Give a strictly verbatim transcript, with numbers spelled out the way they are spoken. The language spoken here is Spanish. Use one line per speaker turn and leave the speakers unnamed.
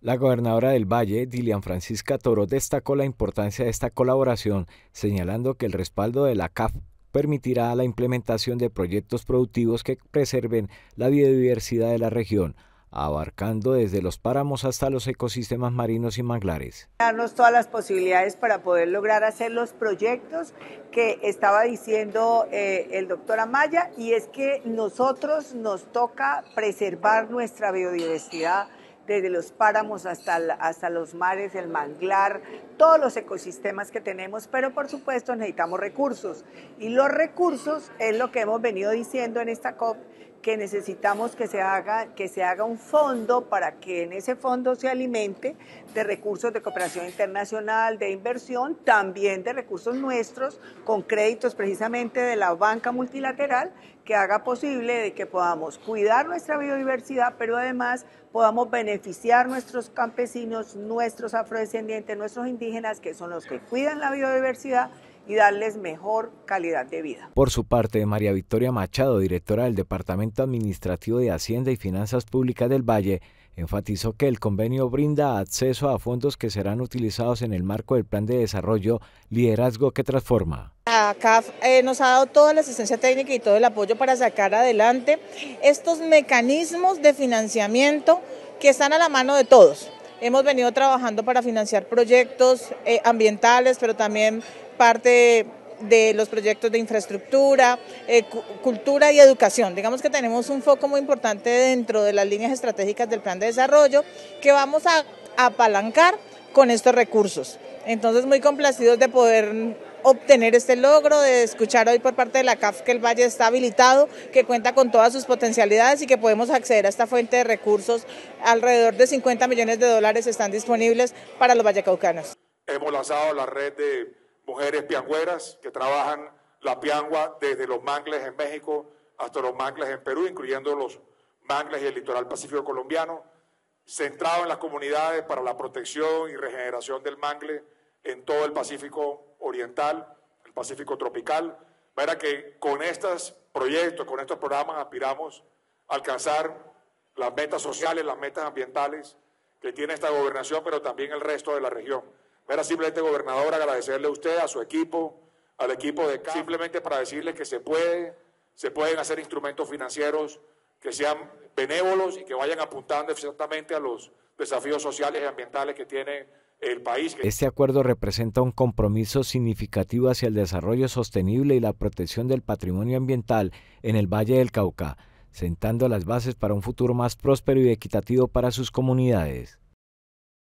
La gobernadora del Valle, Dilian Francisca Toro, destacó la importancia de esta colaboración, señalando que el respaldo de la C A F permitirá la implementación de proyectos productivos que preserven la biodiversidad de la región, abarcando desde los páramos hasta los ecosistemas marinos y manglares.
Darnos todas las posibilidades para poder lograr hacer los proyectos que estaba diciendo eh, el doctor Amaya, y es que nosotros nos toca preservar nuestra biodiversidad desde los páramos hasta, hasta los mares, el manglar, todos los ecosistemas que tenemos, pero por supuesto necesitamos recursos. Y los recursos es lo que hemos venido diciendo en esta COP, que necesitamos que se haga, que se haga un fondo para que en ese fondo se alimente de recursos de cooperación internacional, de inversión, también de recursos nuestros, con créditos precisamente de la banca multilateral, que haga posible de que podamos cuidar nuestra biodiversidad, pero además podamos beneficiar a nuestros campesinos, nuestros afrodescendientes, nuestros indígenas, que son los que cuidan la biodiversidad, y darles mejor calidad de vida.
Por su parte, María Victoria Machado, directora del Departamento Administrativo de Hacienda y Finanzas Públicas del Valle, enfatizó que el convenio brinda acceso a fondos que serán utilizados en el marco del Plan de Desarrollo Liderazgo que Transforma.
La C A F eh, nos ha dado toda la asistencia técnica y todo el apoyo para sacar adelante estos mecanismos de financiamiento que están a la mano de todos. Hemos venido trabajando para financiar proyectos eh, ambientales, pero también parte de los proyectos de infraestructura, eh, cultura y educación. Digamos que tenemos un foco muy importante dentro de las líneas estratégicas del plan de desarrollo que vamos a, a apalancar con estos recursos. Entonces, muy complacidos de poder obtener este logro, de escuchar hoy por parte de la C A F que el Valle está habilitado, que cuenta con todas sus potencialidades y que podemos acceder a esta fuente de recursos. Alrededor de cincuenta millones de dólares están disponibles para los vallecaucanos.
Hemos lanzado la red de mujeres piangüeras que trabajan la piangua desde los mangles en México hasta los mangles en Perú, incluyendo los mangles y el litoral pacífico colombiano, centrado en las comunidades para la protección y regeneración del mangle en todo el Pacífico oriental, el Pacífico tropical. Verá que con estos proyectos, con estos programas aspiramos a alcanzar las metas sociales, las metas ambientales que tiene esta gobernación, pero también el resto de la región. Era simplemente, gobernador, agradecerle a usted, a su equipo, al equipo de C A F, simplemente para decirle que se puede, se pueden hacer instrumentos financieros que sean benévolos y que vayan apuntando exactamente a los desafíos sociales y ambientales que tiene el país.
Este acuerdo representa un compromiso significativo hacia el desarrollo sostenible y la protección del patrimonio ambiental en el Valle del Cauca, sentando las bases para un futuro más próspero y equitativo para sus comunidades.